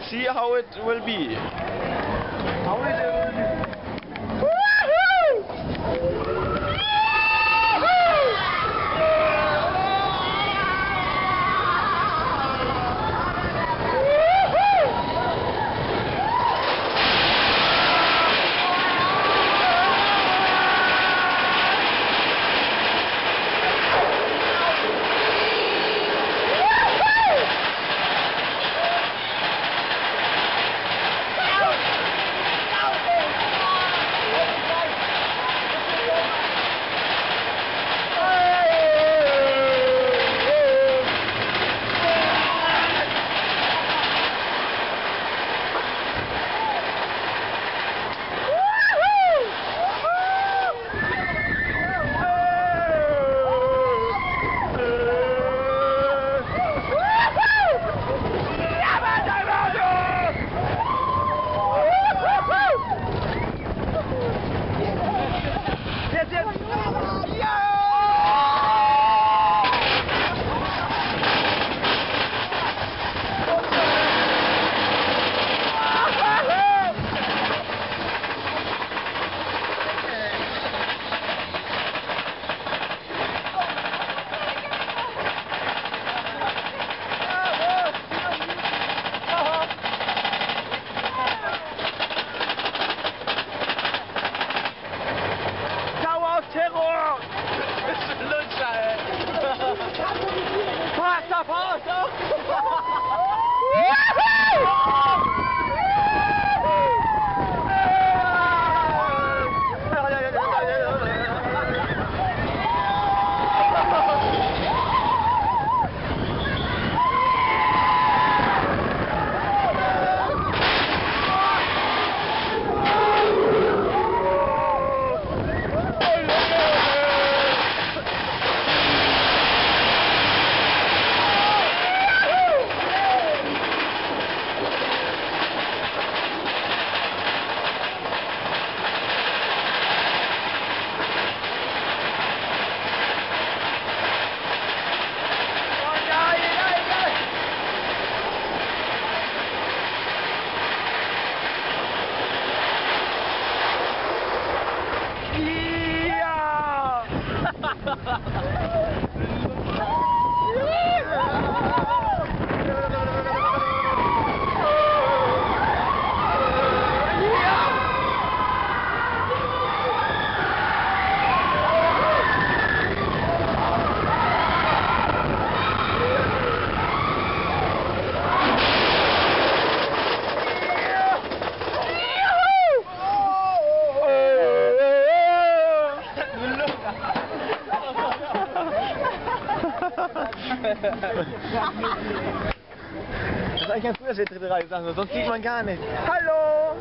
let's see how it will be. How is it? Terror! Das ist ein Lutscher, ey! Pasta, Pasta! Das ist eigentlich ganz gut, dass wir dritte Reihe sagen, sonst sieht man gar nicht. Hallo!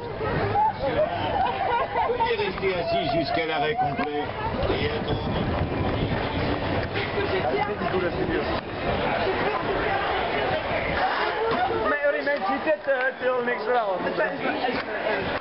Restez assis jusqu'à l'arrêt complet et attendez. Das ist richtig gutes Video. Maar jullie mensen, dit niks raus.